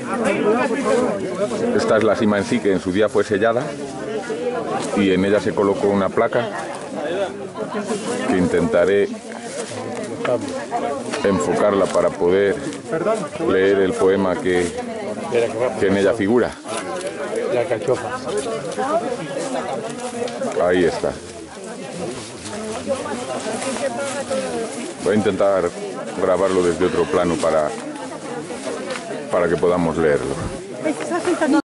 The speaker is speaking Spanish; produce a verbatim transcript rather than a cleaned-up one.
Esta es la cima en sí, que en su día fue sellada, y en ella se colocó una placa que intentaré enfocarla para poder leer el poema que, que en ella figura. La cachofa. Ahí está. Voy a intentar grabarlo desde otro plano para, para que podamos leerlo.